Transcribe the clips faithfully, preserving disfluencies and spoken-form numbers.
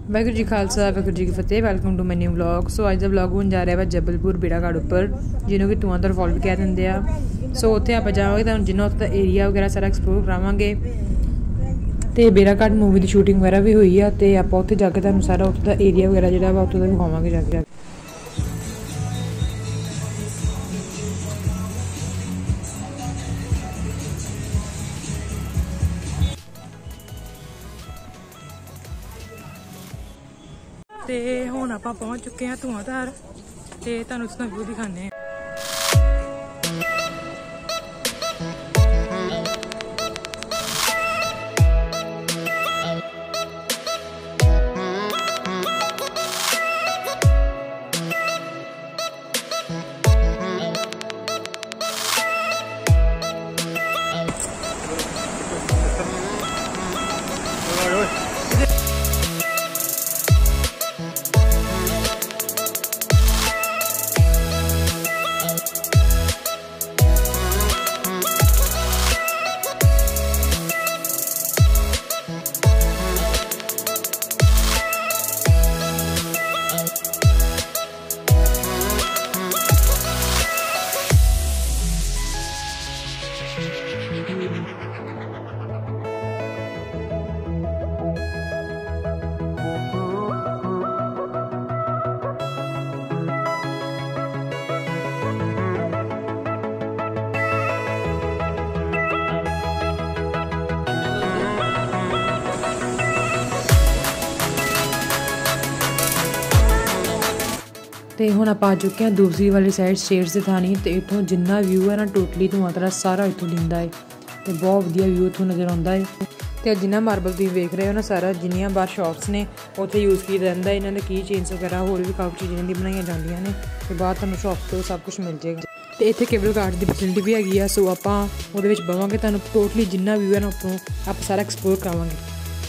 वाहिगुरू जी खालसा वाहिगुरू जी की फतेह। Welcome to my new vlog. So अज का व्लॉग होने जा रहा है जबलपुर बेड़ाघाट उपर, जिन्होंने कि धुआंधार फॉल भी कह देंगे आ। सो उत्थे आप जावांगे तो जिन्ना उत्थे दा एरिया वगैरह सारा एक्सप्लोर करावांगे। तो बेड़ाघाट मूवी की शूटिंग वगैरह भी हुई है, तो आप उत्थे जाके तुहानूं सारा उत्थे दा एरिया वगैरह जिहड़ा वा उत्थे दा विखावांगे जाके। तो हुण आपां पहुंच चुके हैं धुआंधार, तो तुहानूं उसका व्यू दिखाने हैं। तो हुण आप आ चुके हैं दूसरी वाली साइड स्टेट्स के थानी। तो इतों जिन्ना व्यू है ना टोटली धुआंधार सारा इतों दिखता है, तो बहुत वधिया व्यू इतों नज़र आता है। तो जिन्ना मार्बल तुम वेख रहे हो ना सारा जिन्नियां बार शॉप्स ने उत्थे यूज़ किया जाता है। इन्होंने की चेन्स वगैरह होर भी काफ़ी चीज़ें की बनाई जांदियां ने, तो बाहर तुहानूं शॉप तो सब कुछ मिल जाएगा। तो इत्थे केबल कार्ड की फैसिलिटी भी हैगी आ। सो आपां उहदे विच बवांगे, तुहानूं टोटली जिन्ना व्यू है ना उत्तों आप सारा एक्सप्लोर करावांगे।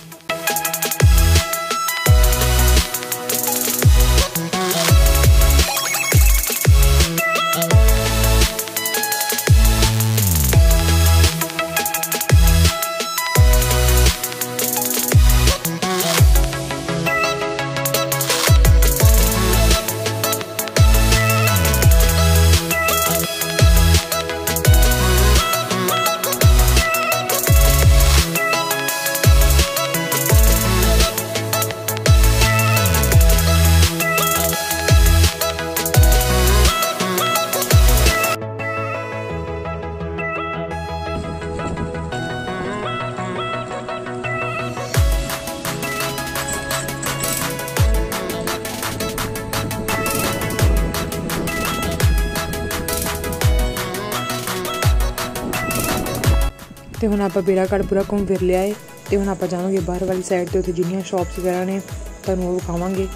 तो हुण आपां बेड़ाघाट पूरा घूम फिर लिया है। तो हुण आपां जावांगे बाहर वाली साइड, तो उत्थे जिन्नियां शॉप्स वगैरह ने तुहानूं वो विखावांगे।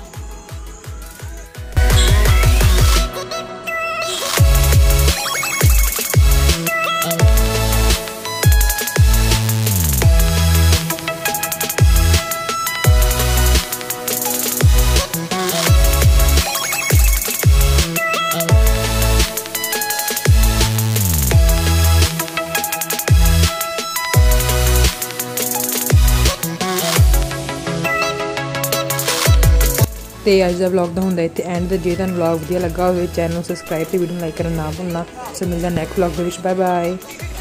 तो अज का व्लॉग का होंगे इतने एंड। जे तुहानूं व्लॉग वधिया लगा हो चैनल सबसक्राइब तो वीडियो लाइक करना ना भूलना। सो मिलदा नैक्सट व्लॉग के। Bye bye.